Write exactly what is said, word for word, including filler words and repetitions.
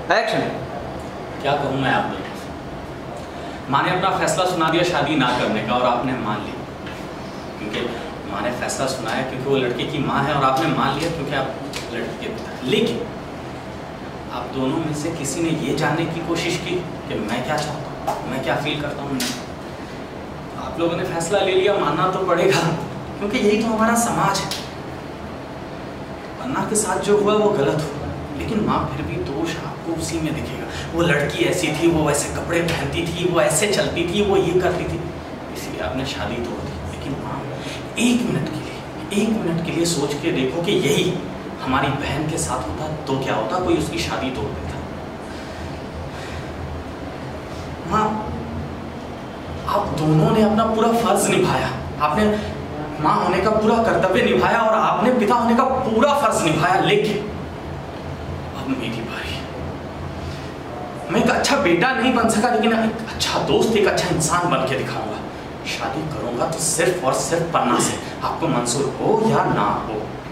Action. क्या कहूँ मैं आप दोनों से। माँ ने अपना फैसला सुना दिया शादी ना करने का और आपने मान लिया, क्योंकि माँ ने फैसला सुनाया क्योंकि वो लड़के की माँ है, और आपने मान लिया क्योंकि आप लड़के के पिता। लेकिन आप दोनों में से किसी ने ये जानने की कोशिश की कि मैं क्या चाहता हूँ, मैं क्या फील करता हूँ। नहीं, आप लोगों ने फैसला ले लिया, मानना तो पड़ेगा क्योंकि यही तो हमारा समाज है। अन्ना के साथ जो हुआ वो गलत हुआ, लेकिन माँ फिर भी दोष आपको उसी में दिखेगा। वो लड़की ऐसी थी, वो वैसे कपड़े पहनती थी, वो ऐसे चलती थी, वो ये करती थी, इसलिए आपने शादी तोड़ दी। लेकिन माँ, एक मिनट के लिए एक मिनट के लिए सोच के देखो कि यही हमारी बहन के साथ होता तो क्या होता। कोई उसकी शादी तोड़ देता। माँ, आप दोनों ने अपना पूरा फर्ज निभाया, आपने माँ होने का पूरा कर्तव्य निभाया और आपने पिता होने का पूरा फर्ज निभाया। लेकिन अब मेरी बारी। मैं एक अच्छा बेटा नहीं बन सका, लेकिन एक अच्छा दोस्त, एक अच्छा इंसान बन के दिखाऊंगा। शादी करूंगा तो सिर्फ और सिर्फ पन्ना से, आपको मंजूर हो या ना हो।